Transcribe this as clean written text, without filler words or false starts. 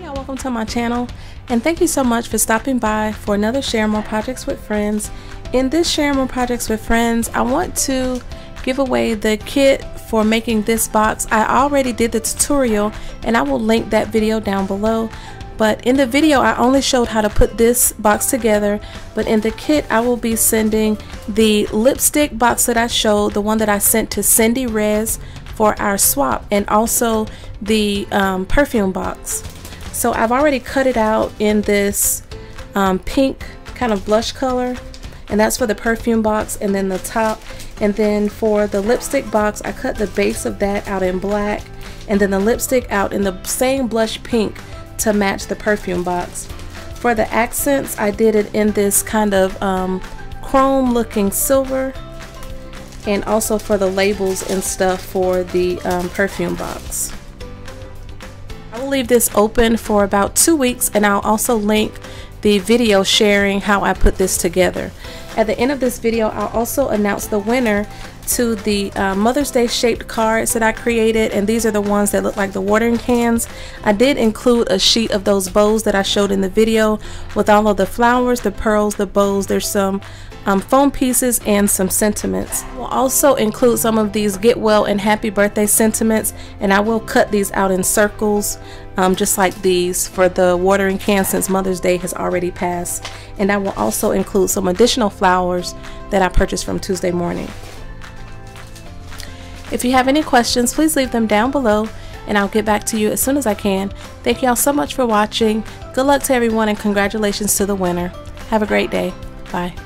y'all, welcome to my channel, and thank you so much for stopping by for another Sharingmoore Projects with Friends. In this Sharingmoore Projects with Friends, I want to give away the kit for making this box. I already did the tutorial and I will link that video down below, but in the video I only showed how to put this box together, but in the kit I will be sending the lipstick box that I showed, the one that I sent to Cindy Rez for our swap, and also the perfume box. So I've already cut it out in this pink kind of blush color, and that's for the perfume box, and then the top. And then for the lipstick box, I cut the base of that out in black, and then the lipstick out in the same blush pink to match the perfume box. For the accents, I did it in this kind of chrome looking silver, and also for the labels and stuff for the perfume box. I will leave this open for about 2 weeks, and I'll also link the video sharing how I put this together. At the end of this video, I'll also announce the winner to the Mother's Day shaped cards that I created, and these are the ones that look like the watering cans. I did include a sheet of those bows that I showed in the video with all of the flowers, the pearls, the bows. There's some foam pieces and some sentiments. We'll also include some of these get well and happy birthday sentiments, and I will cut these out in circles just like these for the watering can, since Mother's Day has already passed. And I will also include some additional flowers that I purchased from Tuesday morning. If you have any questions, please leave them down below and I'll get back to you as soon as I can. Thank y'all so much for watching. Good luck to everyone and congratulations to the winner. Have a great day. Bye.